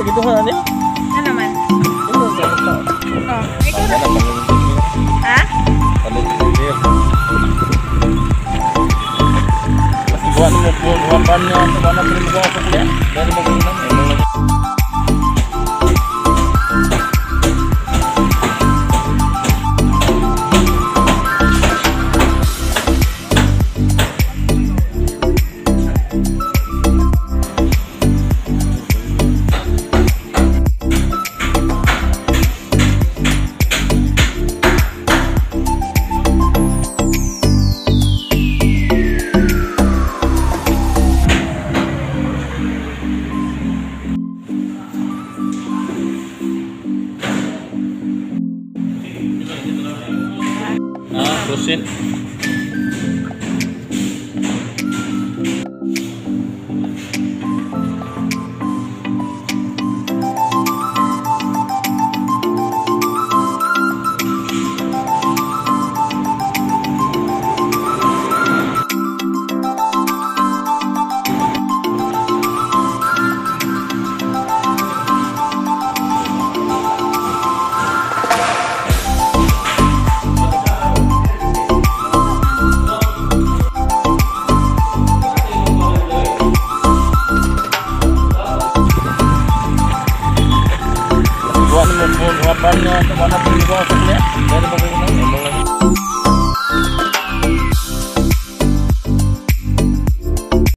begitu kan ya? Ano man? Itu kan. Oh, ikaw na. Ha? Masih buat buatannya mana belum gua kuliah dari bangunan emang. Nah, terusin.